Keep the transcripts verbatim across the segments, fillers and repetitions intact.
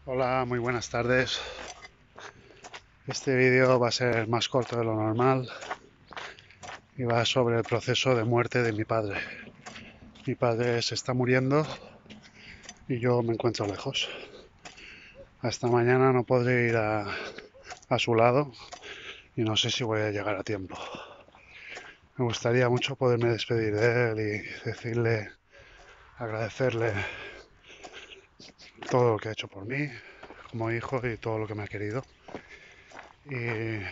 Hola, muy buenas tardes. Este vídeo va a ser más corto de lo normal y va sobre el proceso de muerte de mi padre. Mi padre se está muriendo y yo me encuentro lejos. Hasta mañana no podré ir a, a su lado y no sé si voy a llegar a tiempo. Me gustaría mucho poderme despedir de él y decirle, agradecerle todo lo que ha hecho por mí como hijo y todo lo que me ha querido. Y,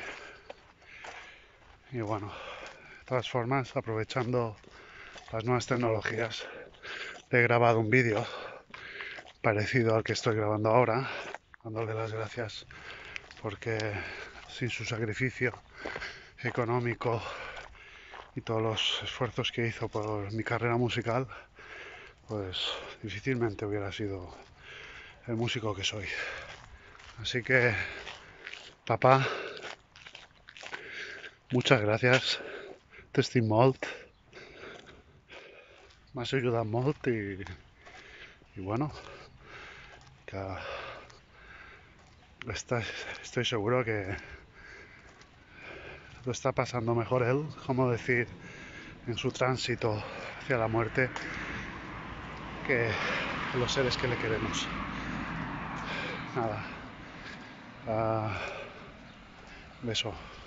y bueno, de todas formas, aprovechando las nuevas tecnologías, he grabado un vídeo parecido al que estoy grabando ahora, dándole las gracias porque sin su sacrificio económico y todos los esfuerzos que hizo por mi carrera musical, pues difícilmente hubiera sido el músico que soy. Así que, papá, muchas gracias. T'estim molt, m'has ajudat molt i, y bueno, que está, estoy seguro que lo está pasando mejor él, como decir, en su tránsito hacia la muerte, que los seres que le queremos. Nada, uh, beso.